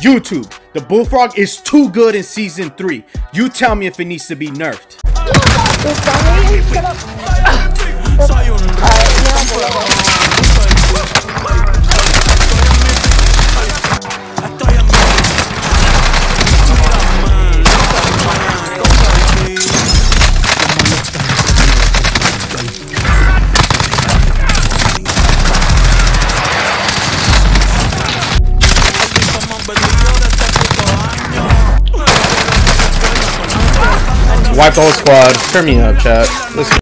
YouTube, the BullFrog is too good in Season 3. You tell me if it needs to be nerfed. Wipe the whole squad. Turn me up, chat. Listen.